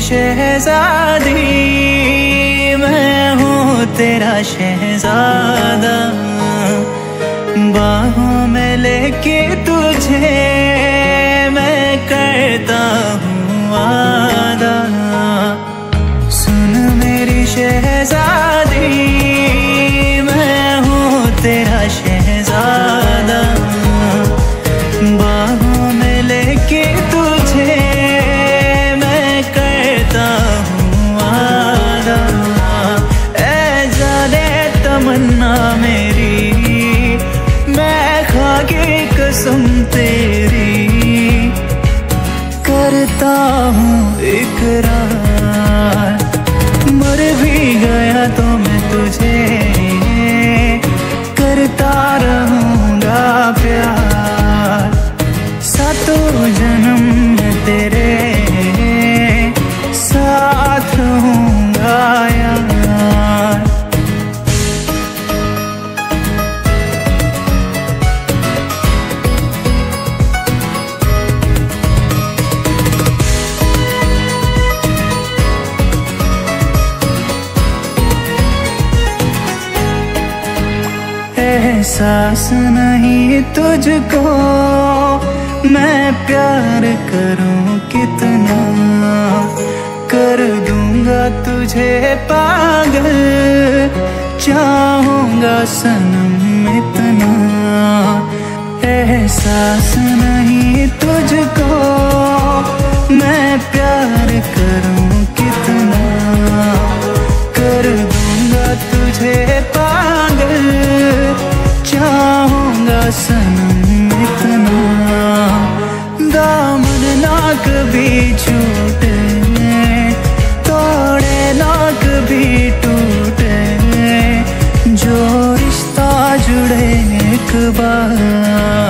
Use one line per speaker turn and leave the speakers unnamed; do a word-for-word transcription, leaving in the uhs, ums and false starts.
शहजादी, मैं हूँ तेरा शहजादा। बाहों में लेके तुझे मैं करता हूँ वादा। सुन मेरी शहजादी, मैं हूँ तेरा शहजादा। बाहों में लेके तुझे मैं करता हूँ वादा। ऐ जाने तमन्ना मेरी, मैं खा के कसम तेरी करता हूँ इकरार। मर भी गया तो मैं तुझे करता रहूँगा प्यार। सातों जन्म में तेरे साथ रहूँगा यार। एहसास नहीं तुझको मैं प्यार करूं कितना, कर दूंगा तुझे पागल, चाहूंगा सनम इतना। एहसास नहीं तुझको मैं प्यार करूं कितना, कर दूंगा तुझे पागल, चाहूंगा सनम इतना। दामन ना कभी छूटे, तोड़े ना कभी टूटे, जो रिश्ता जुड़े एक बार।